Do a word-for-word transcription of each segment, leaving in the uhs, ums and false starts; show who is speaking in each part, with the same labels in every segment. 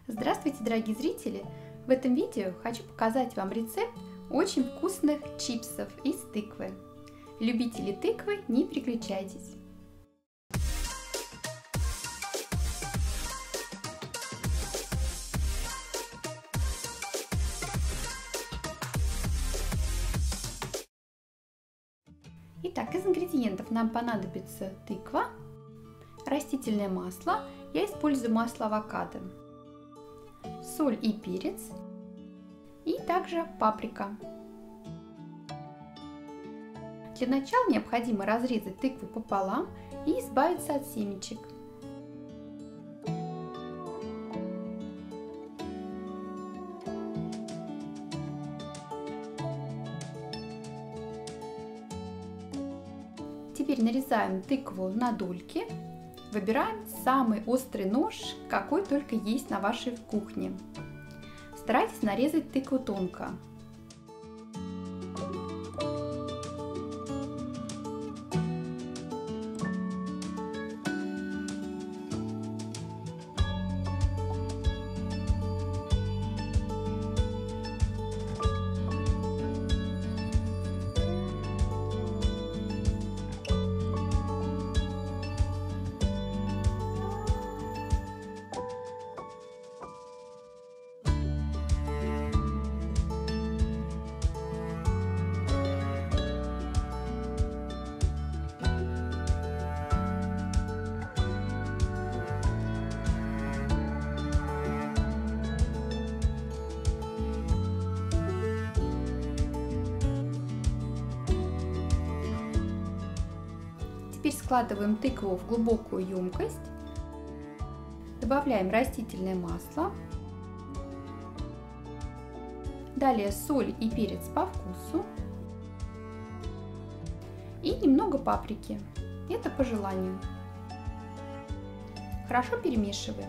Speaker 1: Здравствуйте, дорогие зрители! В этом видео хочу показать вам рецепт очень вкусных чипсов из тыквы. Любители тыквы, не переключайтесь! Итак, из ингредиентов нам понадобится тыква, растительное масло, я использую масло авокадо, соль и перец и также паприка. Для начала необходимо разрезать тыкву пополам и избавиться от семечек. Теперь нарезаем тыкву на дольки. Выбираем самый острый нож, какой только есть на вашей кухне. Старайтесь нарезать тыкву тонко. Теперь складываем тыкву в глубокую емкость, добавляем растительное масло, далее соль и перец по вкусу и немного паприки, это по желанию. Хорошо перемешиваем.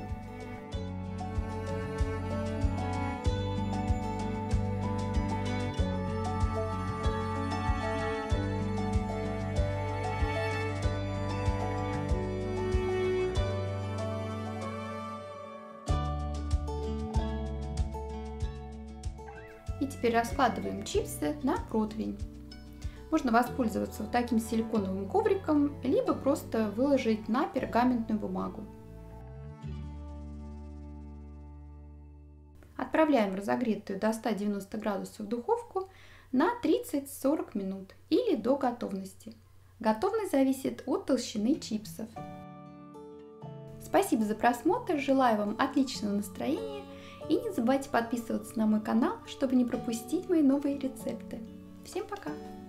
Speaker 1: И теперь раскладываем чипсы на противень. Можно воспользоваться вот таким силиконовым ковриком, либо просто выложить на пергаментную бумагу. Отправляем разогретую до ста девяноста градусов духовку на тридцать-сорок минут или до готовности. Готовность зависит от толщины чипсов. Спасибо за просмотр, желаю вам отличного настроения. И не забывайте подписываться на мой канал, чтобы не пропустить мои новые рецепты. Всем пока!